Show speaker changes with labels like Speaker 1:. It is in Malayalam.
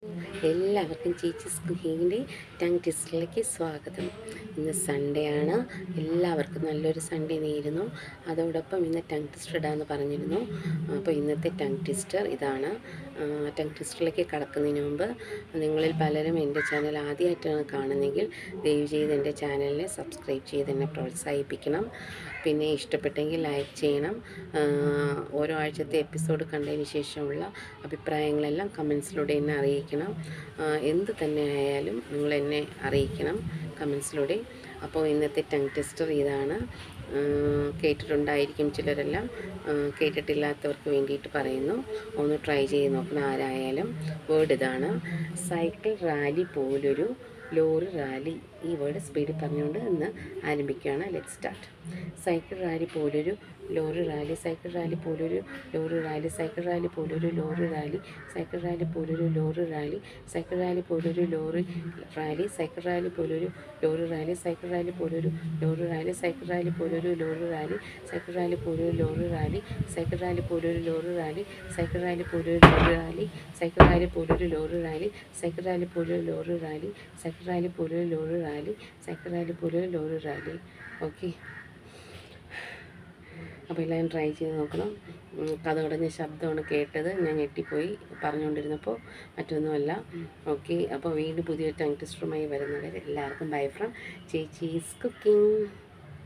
Speaker 1: എല്ലാവർക്കും ചേച്ചീസ് കുക്കിങ്ങിൻ്റെ ടങ് ട്വിസ്റ്ററിലേക്ക് സ്വാഗതം. ഇന്ന് സൺഡേ ആണ്. എല്ലാവർക്കും നല്ലൊരു സൺഡേ നേരുന്നു. അതോടൊപ്പം ഇന്ന് ടങ് ട്വിസ്റ്റർ ഇടാമെന്ന് പറഞ്ഞിരുന്നു. അപ്പോൾ ഇന്നത്തെ ടങ് ട്വിസ്റ്റർ ഇതാണ്. ടങ് ട്വിസ്റ്ററിലേക്ക് കടക്കുന്നതിന് മുമ്പ് നിങ്ങളിൽ പലരും എൻ്റെ ചാനൽ ആദ്യമായിട്ടാണ് കാണുന്നതെങ്കിൽ ദയവ് ചെയ്ത് എൻ്റെ ചാനലിനെ സബ്സ്ക്രൈബ് ചെയ്ത് എന്നെ പ്രോത്സാഹിപ്പിക്കണം. പിന്നെ ഇഷ്ടപ്പെട്ടെങ്കിൽ ലൈക്ക് ചെയ്യണം. ഓരോ ആഴ്ചത്തെ എപ്പിസോഡ് കണ്ടതിന് ശേഷമുള്ള അഭിപ്രായങ്ങളെല്ലാം കമൻസിലൂടെ എന്നെ അറിയിക്കണം. എന്ത് തന്നെ ആയാലും നിങ്ങളെന്നെ അറിയിക്കണം കമൻസിലൂടെ. അപ്പോൾ ഇന്നത്തെ ടങ് ട്വിസ്റ്റർ ഇതാണ്. കേട്ടിട്ടുണ്ടായിരിക്കും ചിലരെല്ലാം, കേട്ടിട്ടില്ലാത്തവർക്ക് വേണ്ടിയിട്ട് പറയുന്നു. ഒന്ന് ട്രൈ ചെയ്ത് നോക്കണം ആരായാലും. വേർഡ് ഇതാണ്: സൈക്കിൾ റാലി പോലൊരു ലോറി റാലി. ഈ വേർഡ് സ്പീഡിൽ പറഞ്ഞുകൊണ്ട് ഇന്ന് ആരംഭിക്കുകയാണ്. Let start. സൈക്കിൾ റാലി പോലൊരു ലോറി റാലി, സൈക്കിൾ റാലി പോലൊരു ലോറി റാലി, സൈക്കിൾ റാലി പോലൊരു ലോറി റാലി, സൈക്കിൾ റാലി പോലൊരു ലോറി റാലി, സൈക്കിൾ റാലി പോലൊരു ലോറി റാലി, സൈക്കിൾ റാലി പോലൊരു ലോറി റാലി, സൈക്കിൾ റാലി പോലൊരു ലോറി റാലി, സൈക്കിൾ റാലി പോലൊരു ലോറി റാലി, സൈക്കിൾ റാലി പോലൊരു ലോറി റാലി, സൈക്കിൾ റാലി പോലൊരു ലോറി റാലി, സൈക്കിൾ റാലി പോലൊരു ലോറി റാലി, സൈക്കിൾ റാലി പോലൊരു ലോറി റാലി, സൈക്കിൾ റാലി പോലൊരു ലോറി റാലി, സൈക്കിൾ റാലി പോലൊരു ലോറി റാലി, സൈക്കിൾ റാലി പോലൊരു ലോറി റാലി. ഓക്കെ, അപ്പോൾ എല്ലാവരും ട്രൈ ചെയ്ത് നോക്കണം. കഥകടഞ്ഞ ശബ്ദമാണ് കേട്ടത്, ഞാൻ ഞെട്ടിപ്പോയി പറഞ്ഞുകൊണ്ടിരുന്നപ്പോൾ, മറ്റൊന്നുമല്ല. ഓക്കെ, അപ്പോൾ വീണ്ടും പുതിയൊരു ടങ് ട്വിസ്റ്ററുമായി വരുന്നവരെ എല്ലാവർക്കും ബൈ ഫ്രം ചേച്ചീസ് കുക്കിംഗ്.